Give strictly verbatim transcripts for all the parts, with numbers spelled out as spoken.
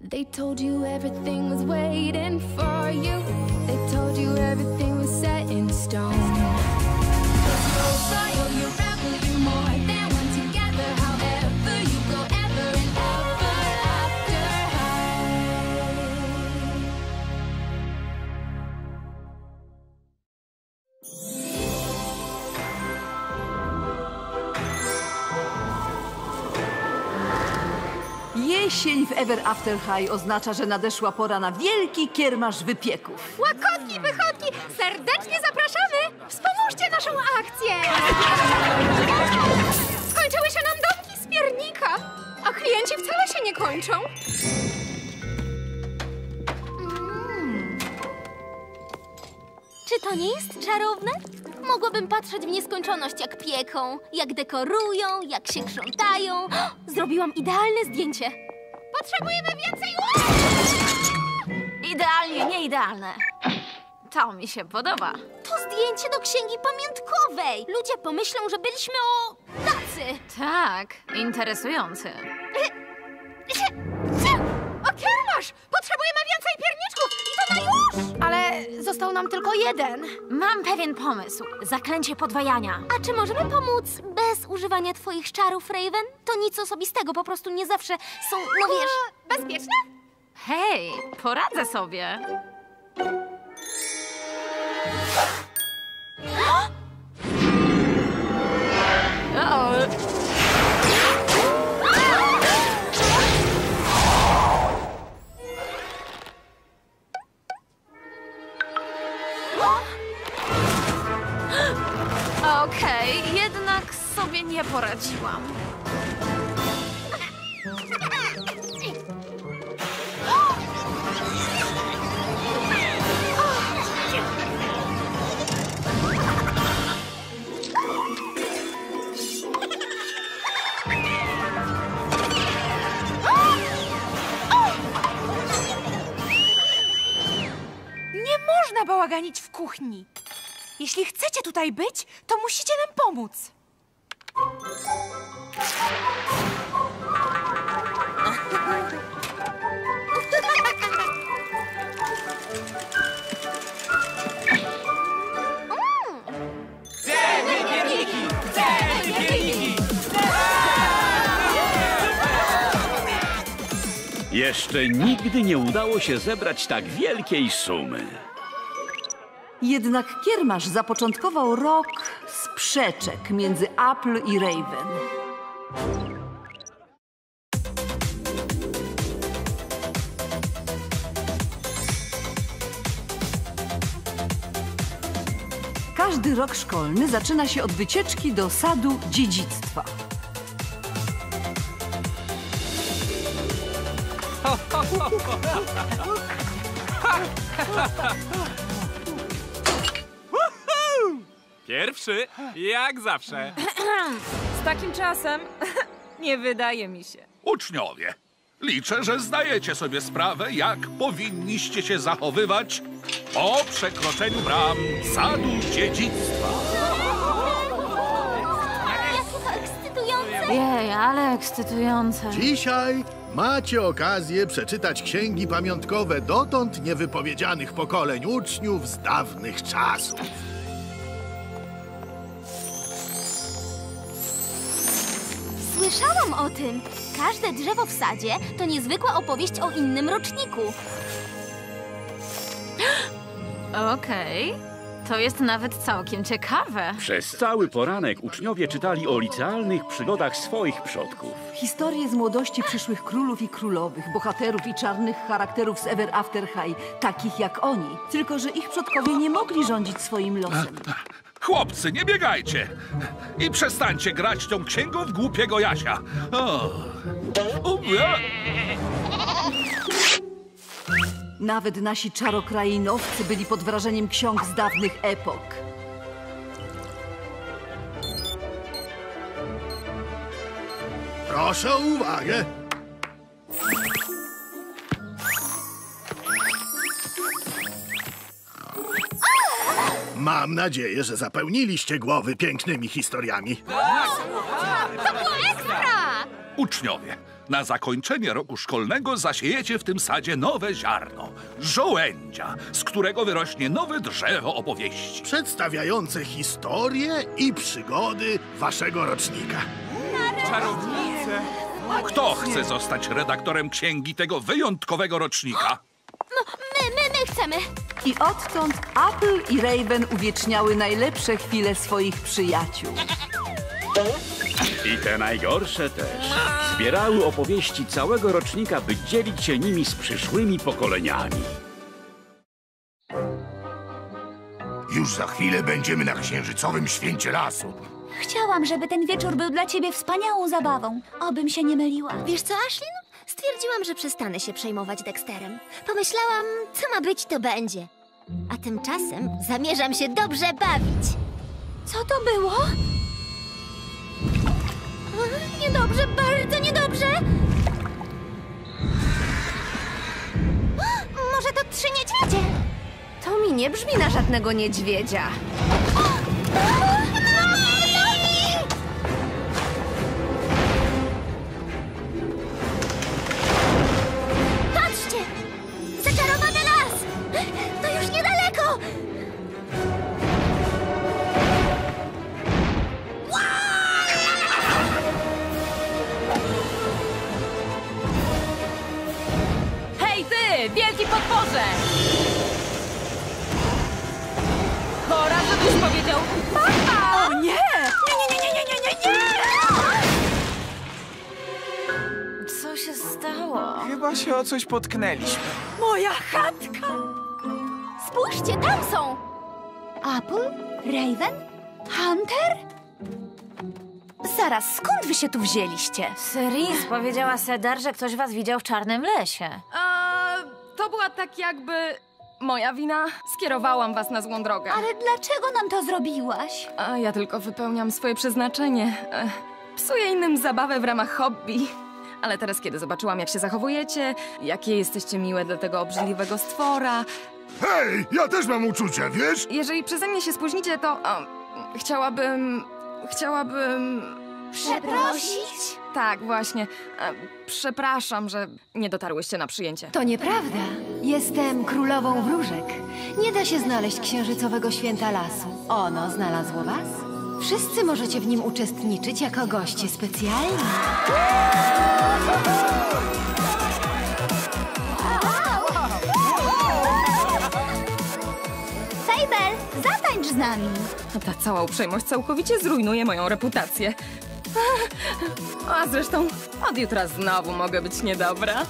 They told you everything was waiting for you. They told you everything was set in stone. Jesień w Ever After High oznacza, że nadeszła pora na wielki kiermasz wypieków. Łakotki, wychodki, serdecznie zapraszamy! Wspomóżcie naszą akcję! Skończyły się nam domki z piernika, a klienci wcale się nie kończą. Mm. Czy to nie jest czarowne? Mogłabym patrzeć w nieskończoność, jak pieką, jak dekorują, jak się krzątają. Zrobiłam idealne zdjęcie. Potrzebujemy więcej Idealnie, nie idealne. To mi się podoba. To zdjęcie do księgi pamiątkowej. Ludzie pomyślą, że byliśmy o tacy. Tak, interesujący. O, kiermasz! Potrzebujemy więcej pierniczków i to na już! Ale został nam tylko jeden. Mam pewien pomysł. Zaklęcie podwajania. A czy możemy pomóc bez używania twoich czarów, Raven? To nic osobistego, po prostu nie zawsze są, no wiesz... Bezpieczne? Hej, poradzę sobie. O-o. Okej, okay, jednak sobie nie poradziłam. Nie można bałaganić w kuchni. Jeśli chcecie tutaj być, to musicie nam pomóc. Chcemy pierniki! Chcemy pierniki! Jeszcze nigdy nie udało się zebrać tak wielkiej sumy. Jednak kiermasz zapoczątkował rok sprzeczek między Apple i Raven. Każdy rok szkolny zaczyna się od wycieczki do sadu dziedzictwa. Pierwszy, jak zawsze. Z takim czasem nie wydaje mi się. Uczniowie, liczę, że zdajecie sobie sprawę, jak powinniście się zachowywać po przekroczeniu bram sadu dziedzictwa. Jakie to ekscytujące! Jej, ale ekscytujące. Dzisiaj macie okazję przeczytać księgi pamiątkowe dotąd niewypowiedzianych pokoleń uczniów z dawnych czasów. Słyszałam o tym. Każde drzewo w sadzie to niezwykła opowieść o innym roczniku. Okej, to jest nawet całkiem ciekawe. Przez cały poranek uczniowie czytali o licealnych przygodach swoich przodków. Historie z młodości przyszłych królów i królowych, bohaterów i czarnych charakterów z Ever After High, takich jak oni. Tylko że ich przodkowie nie mogli rządzić swoim losem. Chłopcy, nie biegajcie i przestańcie grać tą księgą w głupiego Jasia. O. O, ja. Nawet nasi czarokrainowcy byli pod wrażeniem ksiąg z dawnych epok. Proszę o uwagę. Mam nadzieję, że zapełniliście głowy pięknymi historiami. To było ekstra! Uczniowie, Na zakończenie roku szkolnego zasiejecie w tym sadzie nowe ziarno. Żołędzia, z którego wyrośnie nowe drzewo opowieści. Przedstawiające historię i przygody waszego rocznika. Czarownice. Kto chce zostać redaktorem księgi tego wyjątkowego rocznika? No, my, my, my chcemy. I odtąd Apple i Raven uwieczniały najlepsze chwile swoich przyjaciół. I te najgorsze też. Zbierały opowieści całego rocznika, by dzielić się nimi z przyszłymi pokoleniami. Już za chwilę będziemy na księżycowym święcie lasu. Chciałam, żeby ten wieczór był dla ciebie wspaniałą zabawą. Obym się nie myliła. Wiesz co, Ashlyn? Stwierdziłam, że przestanę się przejmować Dexterem. Pomyślałam, co ma być, to będzie. A tymczasem zamierzam się dobrze bawić. Co to było? Niedobrze, bardzo niedobrze. Może to trzy niedźwiedzie? To mi nie brzmi na żadnego niedźwiedzia. Patrzcie! Zaczarowany las! To już niedaleko! Hej ty, wielki potworze! Pora, żebyś powiedział papa! O nie! Nie, nie, nie, nie, nie, nie, nie! Co się stało? Chyba się o coś potknęliśmy. Moja chatka! Spójrzcie, tam są! Apple? Raven? Hunter? Zaraz, skąd wy się tu wzięliście? Cerise powiedziała Cedar, że ktoś was widział w czarnym lesie. Eee, to była tak jakby moja wina. Skierowałam was na złą drogę. Ale dlaczego nam to zrobiłaś? A ja tylko wypełniam swoje przeznaczenie. E, psuję innym zabawę w ramach hobby. Ale teraz, kiedy zobaczyłam, jak się zachowujecie, jakie jesteście miłe dla tego obrzydliwego stwora... Hej, ja też mam uczucia, wiesz? Jeżeli przeze mnie się spóźnicie, to... O, chciałabym... Chciałabym... Przeprosić? Tak, właśnie. E, przepraszam, że nie dotarłyście na przyjęcie. To nieprawda. Jestem królową wróżek. Nie da się znaleźć księżycowego święta lasu. Ono znalazło was? Wszyscy możecie w nim uczestniczyć jako goście specjalni. Fable, zatańcz z nami. Ta cała uprzejmość całkowicie zrujnuje moją reputację. A zresztą od jutra znowu mogę być niedobra.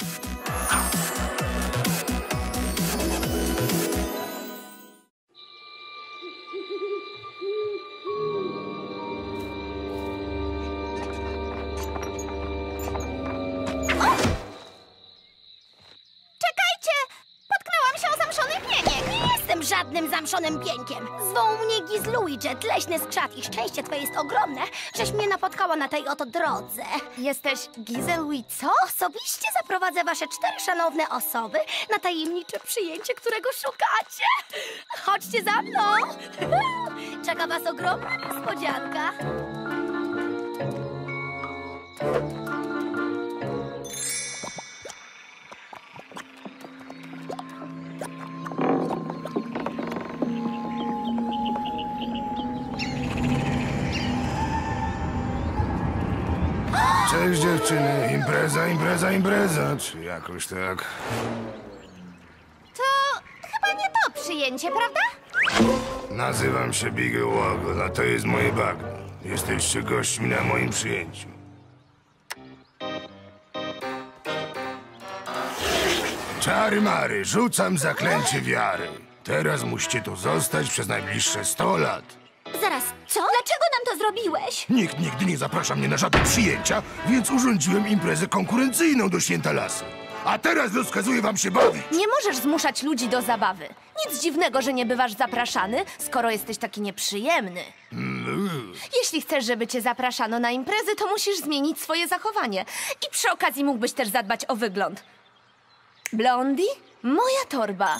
Czekajcie! Potknęłam się o zamszony pieniek. Nie jestem żadnym zamszonym pieńkiem. Zwą mnie Gizluidget, leśny skrzat. I szczęście twoje jest ogromne, żeś mnie napotkała na tej oto drodze. Jesteś Gizelweed, co? Osobiście zaprowadzę wasze cztery szanowne osoby na tajemnicze przyjęcie, którego szukacie. Chodźcie za mną. Czeka was ogromna niespodzianka. Cześć dziewczyny, impreza, impreza, impreza, czy jakoś tak. To chyba nie to przyjęcie, prawda? Nazywam się Biggie Woggle, a to jest moje bagno. Jesteście gośćmi na moim przyjęciu. Czary mary, rzucam zaklęcie wiary. Teraz musicie tu zostać przez najbliższe sto lat. Zaraz, co? Dlaczego nam to zrobiłeś? Nikt nigdy nie zaprasza mnie na żadne przyjęcia, więc urządziłem imprezę konkurencyjną do Święta Lasu. A teraz rozkazuję wam się bawić. Nie możesz zmuszać ludzi do zabawy. Nic dziwnego, że nie bywasz zapraszany, skoro jesteś taki nieprzyjemny. Mm. Jeśli chcesz, żeby cię zapraszano na imprezy, to musisz zmienić swoje zachowanie. I przy okazji mógłbyś też zadbać o wygląd. Blondie? Moja torba.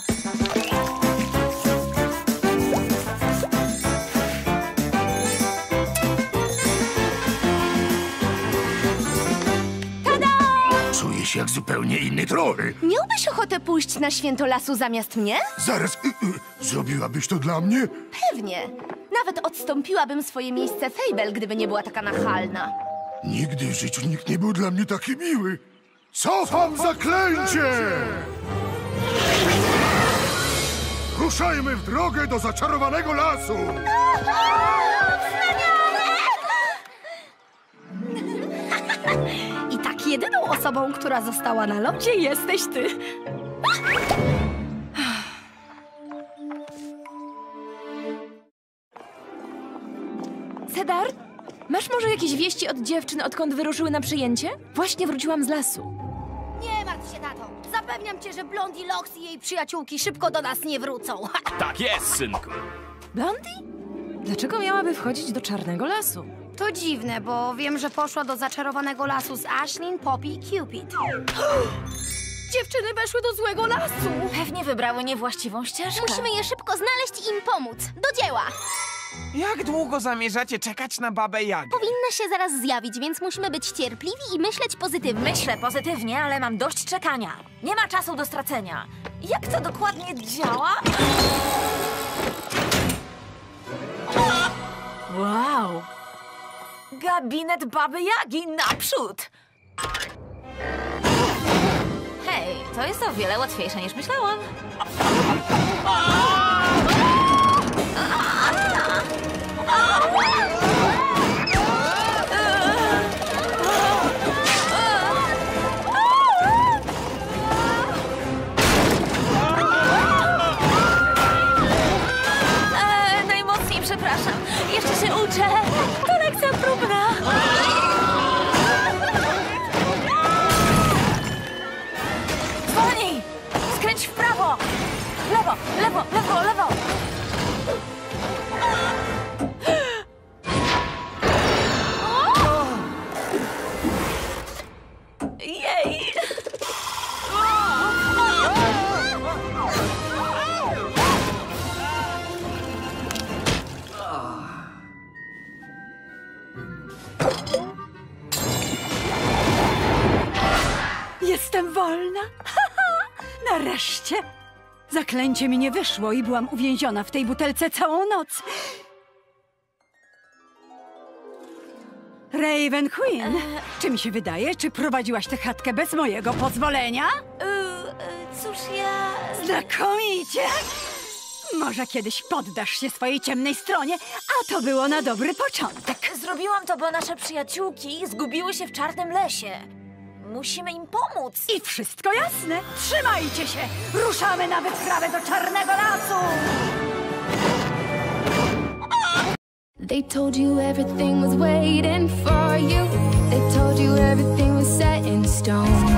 Tada! się jak zupełnie inny troll. Miałbyś ochotę pójść na święto lasu zamiast mnie? Zaraz, y, y, zrobiłabyś to dla mnie? Pewnie. Nawet odstąpiłabym swoje miejsce Fable, gdyby nie była taka nachalna. Nigdy w życiu nikt nie był dla mnie taki miły. Cofam zaklęcie! Ruszajmy w drogę do zaczarowanego lasu! I tak jedyną osobą, która została na lodzie, jesteś ty. Cedar, masz może jakieś wieści od dziewczyn, odkąd wyruszyły na przyjęcie? Właśnie wróciłam z lasu. Nie martw się, tato. Zapewniam cię, że Blondie Lox i jej przyjaciółki szybko do nas nie wrócą. Tak jest, synku. Blondie? Dlaczego miałaby wchodzić do czarnego lasu? To dziwne, bo wiem, że poszła do zaczarowanego lasu z Ashlyn, Poppy i Cupid. Dziewczyny weszły do złego lasu. Pewnie wybrały niewłaściwą ścieżkę. Musimy je szybko znaleźć i im pomóc. Do dzieła! Jak długo zamierzacie czekać na babę Jagę? Powinna się zaraz zjawić, więc musimy być cierpliwi i myśleć pozytywnie. Myślę pozytywnie, ale mam dość czekania. Nie ma czasu do stracenia. Jak to dokładnie działa? Wow! Gabinet baby Jagi, naprzód! Hej, to jest o wiele łatwiejsze niż myślałam. Eee, najmocniej przepraszam. Jeszcze się uczę. To lekcja próbna. Zwolnij! Skręć w prawo! Lewo, lewo, lewo, lewo! Jej! Jestem wolna. Nareszcie. Zaklęcie mi nie wyszło i byłam uwięziona w tej butelce całą noc. Raven Queen, czy mi się wydaje, czy prowadziłaś tę chatkę bez mojego pozwolenia? Yy, cóż, ja... Znakomicie! Może kiedyś poddasz się swojej ciemnej stronie, a to było na dobry początek. Zrobiłam to, bo nasze przyjaciółki zgubiły się w czarnym lesie. Musimy im pomóc. I wszystko jasne. Trzymajcie się! Ruszamy na wyprawę do czarnego lasu! They told you everything was waiting for you. They told you everything was set in stone.